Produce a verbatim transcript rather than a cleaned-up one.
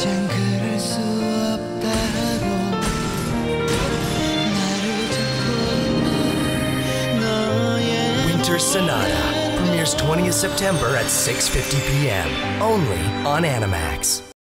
이젠 그럴 수 없다고 나를 잡고 있는 너의 Winter Sonata premieres twentieth September at six fifty p m only on Animax.